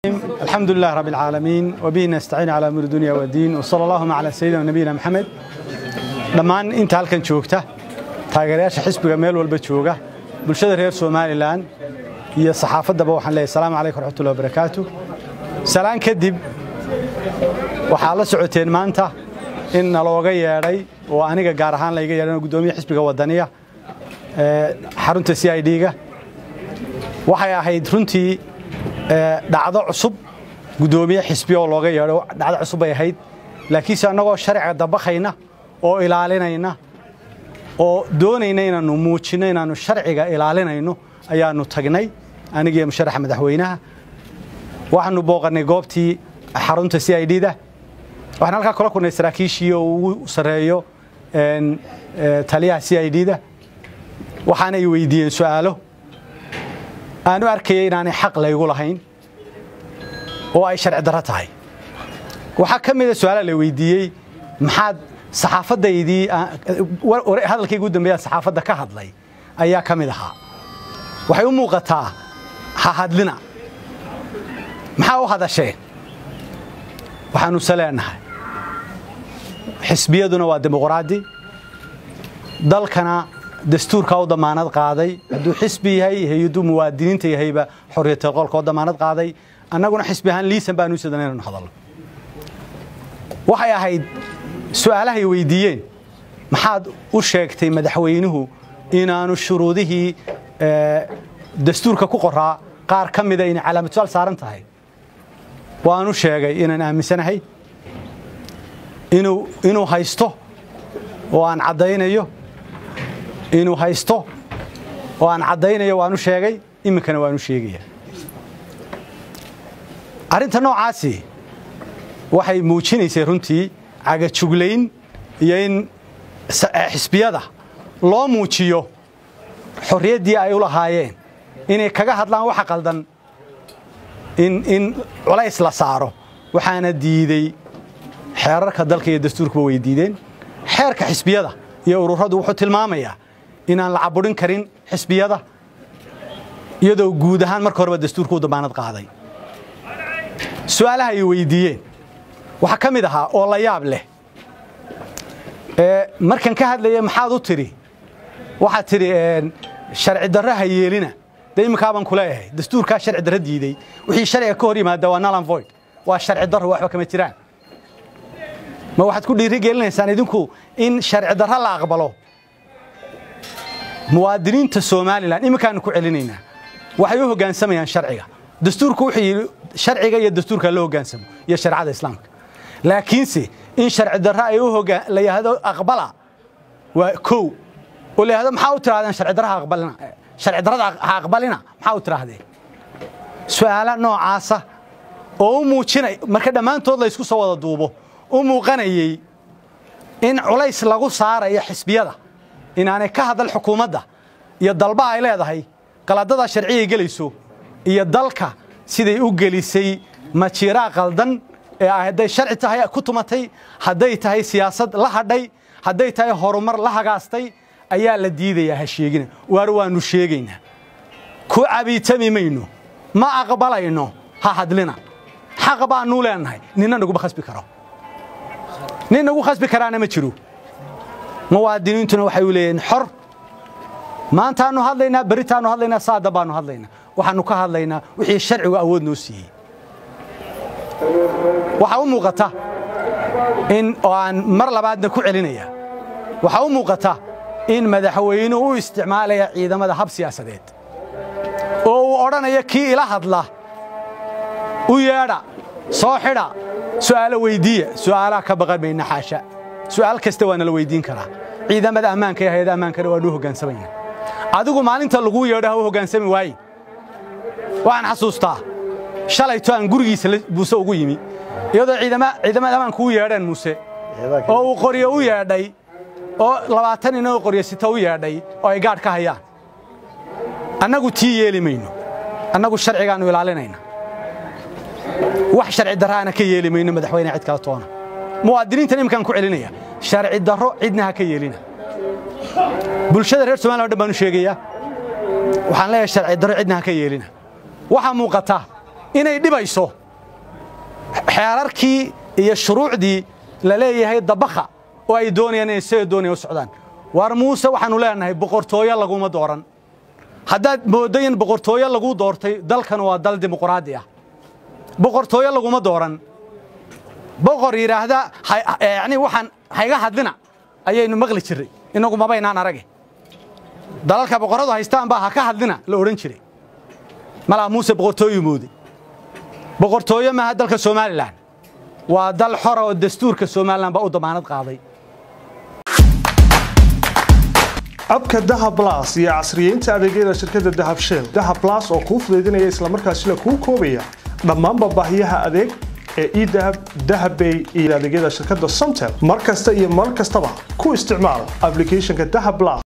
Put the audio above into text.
الحمد لله رب العالمين وبه نستعين على أمور الدنيا والدين وصلى الله على سيدنا ونبينا محمد dhamaan inta halkan joogta taageerayaasha xisbiga meel walba jooga bulshada reer Soomaaliland iyo saxaafadaba waxaan leeyahay salaamu calaykum waraxmatullaahi wabarakaatuh salaan kadib waxa la socoteen maanta in nalooga yeeray oo aniga gaar ahaan la iga yeeray gudoomiyaha xisbiga wadaniga xarunta CID-ga waxay ahayd runtii dhacdo cusub gudoomiyaha xisbiga oo looga yeeray dhacdo cusub ay ahayd laakiin anagoo sharciga dabaqayna oo ilaalinayna oo doonayna inaanu muujino inaanu sharciga ilaalinayno ayaanu tagnay aniga iyo musharaxa madaxweynaha waxaanu booqanay goobtii xarunta CID-da waxaan halka kala kulnay saraakiishii oo ugu sareeyo taliyaha CID-da waxaana ay weydiiyeen su'aalo aanu arkay inaanay xaq laygu lahayn oo ay sharci darro tahay waxa kamid ah su'aalaha la weydiiyay maxaad saxaafadaydii hadalkaygu dambeeya saxaafada ka hadlay ayaa kamid ahaa waxay u muuqataa ha hadlina maxaa u hadasheen waxaanu saleenahay xisbiyaduna waa dimuqraadi dalkana dastuurka oo damaanad qaaday haduu xisbi yahay hay'adu muwaadiniinta yahayba xorriyadda qolka oo damaanad qaaday annaguna xisbi ahaan liisan baanu sidanaynaa hadalno waxay ahayd su'aalaha ay weydiiyeen maxaad u sheegtay madaxweynuhu inaanu shuruudihii dastuurka ku qoraa qaar kamida in calaamad su'aal saaran tahay waanu sheegay inaan aaminsanahay inuu haysto oo aan cadeynayo inuu haysto oo aan cadeynayo waanu sheegay iminkana waanu sheegaya arinta noocaasi waxay muujinaysay runtii aga juglayn iyo in xisbiyada loo muujiyo xorriyadii ay u lahaayeen inay kaga hadlaan waxa qaldan in culays la saaro waxaana diiday xeerarka dalka iyo dastuurka way diideen xeerka xisbiyada iyo ururadu wuxuu tilmaamayaa inaan la caburin karin xisbiyada iyadoo guud ahaan marka hore dastuurku damaanad qaaday su'aalaha ay weydiiyeen waxa kamid ahaa oo la yaab leh markan ka hadlayay maxaad u tiri waxa tiri sharci darro hayeelina deeimka baan ku leeyahay dastuurka sharci darro diiday wixii sharciga ka hor yimaada waa null and void waa sharci darro waxba kama jiraan ma waxaad ku dhiirigelinaysaan idinku in sharci darro la aqbalo muwaadiniinta Soomaaliland iminkaan ku celinaynaa waxay u hoggaansamayaan sharciga dastuurku wuxuu sharciga iyo dastuurka loo hoggaansamo iyo sharciyada islaamka laakiinse in sharci darro ay u hoggaan la yiraahdo aqbala waa koow oo la yiraahdo maxaa u tiraadaan sharci darro aqbalina sharci darrada aqbalina maxaa u tiraadeen su'aalo noocaasa oo muujinay marka dhamaantood la isku soo wada duubo oo muuqanayay in culays lagu saarayo xisbiyada inaanay ka hadal xukuumadda iyo dalba ay leedahay qaladada sharciga galayso iyo dalka siday u gelisay majiraa qaldan ee haday sharci tahay ku tumatay haday tahay siyaasad la hadhay haday tahay horumar la hagaastay ayaa la diidayaa ha sheegina waanu sheegaynaa ku cabiitami mayno ma aqbalayno ha hadlina xaq baanu leenahay ninna nagu khasbi karo ninna ugu khasbi karaana ma jiro muwaadiniintuna waxay u leeyeen xor maanta aanu hadlaynaa baritaanu hadlaynaa saada baanu hadlaynaa waxaanu ka hadlaynaa wixii sharcigu awood noo siiyay waxa u muuqata in aan mar labaadna ku celinaya waxa u muuqata in madaxweynuhu u isticmaalaya ciidamada hab siyaasadeed oo uu oranayo kii ila hadla u yeedha soo xidha su'aalo weydiiya su'aalaha ka baqan bayna xaasha su'aal kasta waa la weydiin karaa ciidamada ammaanka iyo hay'adaha ammaanka waa loo hoggaansamayna adigu maalinta lagu yeedho u hoggaansami waayay waxaan xasuustaa shalay taan gurigiisa buuse ugu yimi iyadoo ciidamada ammaanka u yeedheen muuse oo uu qoriyo u yeedhay oo 20 inoo qoriyo sita u yeedhay oo ay gaad ka hayaan annagu tii yeelimayno annagu sharcigaanu ilaalinayna wax sharci darraana ka yeelimayno madaxweyne cid kala toona muwaadiniinta imkaan ku celinaya sharci darro cidna ha ka yeelina bulshada reer Soomaaliland dhan baan sheegaya waxaan leeyahay sharci darro cidna ha ka yeelina waxa muuqata inay dhibayso xeerarkii iyo shuruucdii la leeyahay dabakha oo ay doonayaan inay sida doonayaan u socdaan war muuse waxaanu leenahay boqortooyo laguma dooran haddaad moodayn boqortooyo lagu doortay dalkan waa dal dimuqraadi ah boqortooyo laguma dooran boqor yiraahda yani waxaan hayga hadlina ayaynu maqli jiray inagu ma baynaan arage dalalka boqoradu haystaan baa ha ka hadlina la oran jiray mala muuse boqortooyo moodi boqortooyo ma dalka Soomaaliland waa dal xor oo dastuurka Soomaaliland baa u damaanad qaaday abka Dahab Plus iyo casriyeynta adeegyada shirkadda Dahab Shell Dahab Plus oo ku fududeynaya isla markaasina ku koobaya dhammaan baahiyaha adeeg ee e-Dahab Dahab Pay iyo adeegyada shirkadda Somtel markasta iyo mar kastaba ku isticmaal applicationka Dahab Plus